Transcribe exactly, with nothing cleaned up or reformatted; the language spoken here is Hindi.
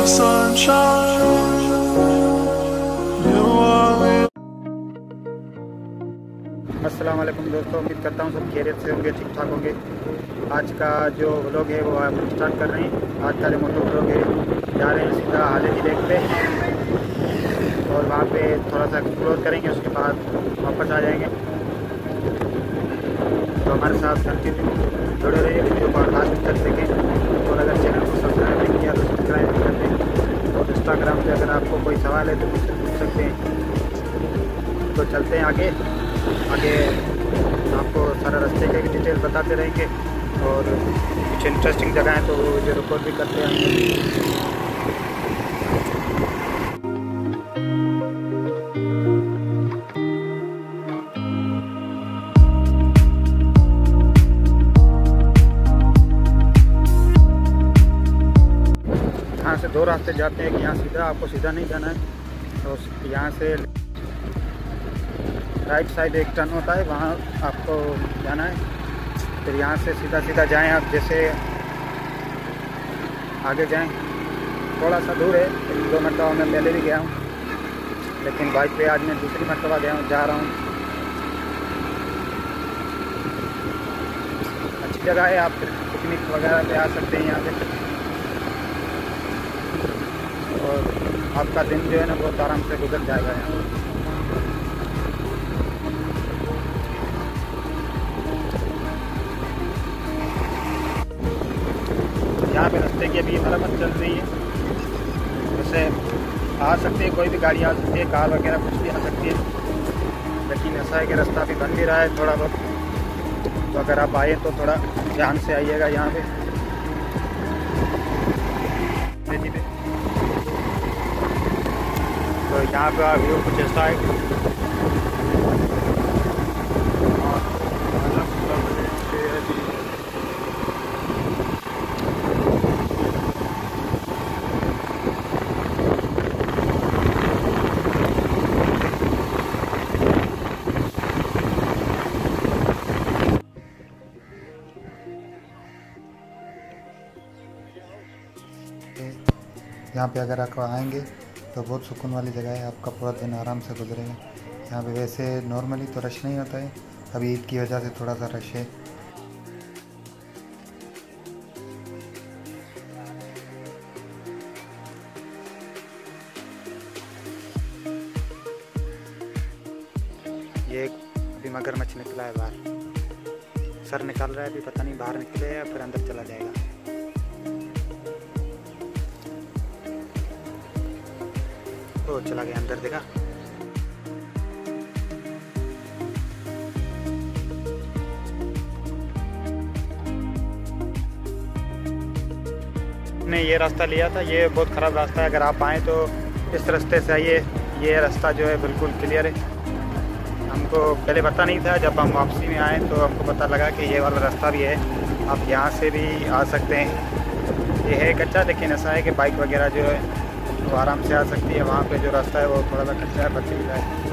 sunshine. You are the अस्सलाम वालेकुम दोस्तों, उम्मीद करता हूँ सब खैरियत से होंगे, ठीक ठाक होंगे। आज का जो व्लॉग है वो आप स्टार्ट कर रहे हैं। आज का जो मोटो व्लॉग है, जा रहे हैं सीधा हालेरी लेक पे और वहाँ पे थोड़ा सा एक्सप्लोर करेंगे, उसके बाद वापस आ जाएंगे। तो हमारे साथ कंटिन्यू जुड़े रहिए, वीडियो को लास्ट तक देखें। और अगर चैनल को सब्सक्राइब नहीं किया तो सब्सक्राइब कर दें। और इंस्टाग्राम पे अगर आपको कोई सवाल है तो मुझसे पूछ सकते हैं। तो चलते हैं आगे आगे आपको सारा रास्ते का भी डिटेल बताते रहेंगे और कुछ इंटरेस्टिंग जगह है तो वो वीडियो रिकॉर्ड भी करते हैं। यहाँ से दो रास्ते जाते हैं कि यहाँ सीधा आपको सीधा नहीं जाना है, तो यहाँ से राइट साइड एक टर्न होता है, वहाँ आपको जाना है। फिर यहाँ से सीधा सीधा जाएं आप, जैसे आगे जाएं। थोड़ा सा दूर है, एक दो मरतबा मैं पहले भी गया हूँ, लेकिन बाइक पे आज मैं दूसरी मरतबा गया हूँ जा रहा हूँ। अच्छी जगह है, आप पिकनिक वगैरह पे आ सकते हैं यहाँ पे, और आपका दिन जो है ना बहुत आराम से गुजर जाएगा यहाँ। यहाँ पे रास्ते की अभी मरम्मत चल रही है, वैसे आ सकते हैं, कोई भी गाड़ी आ सकती है, कार वगैरह कुछ भी आ सकती है, लेकिन ऐसा है कि रास्ता अभी बन भी रहा है थोड़ा बहुत। तो अगर आप आए तो थोड़ा ध्यान से आइएगा यहाँ पे। तो यहाँ का व्यू कुछ ऐसा है। यहाँ पे अगर आप आएंगे तो बहुत सुकून वाली जगह है, आपका पूरा दिन आराम से गुजरेगा। यहाँ पे वैसे नॉर्मली तो रश नहीं होता है, अभी ईद की वजह से थोड़ा सा रश है। ये अभी मगरमच्छ निकला है बाहर, सर निकाल रहा है अभी, पता नहीं बाहर निकले या फिर अंदर चला जाएगा। तो चला गया अंदर, देखा। ने ये रास्ता लिया था, ये बहुत ख़राब रास्ता है। अगर आप आएँ तो इस रास्ते से आइए, ये रास्ता जो है बिल्कुल क्लियर है। हमको पहले पता नहीं था, जब हम वापसी में आए तो हमको पता लगा कि ये वाला रास्ता भी है, आप यहाँ से भी आ सकते हैं। ये है कच्चा, लेकिन ऐसा है कि बाइक वगैरह जो है वो आराम से आ सकती है। वहाँ पे जो रास्ता है वो थोड़ा सा कच्चा है, पथरीला है।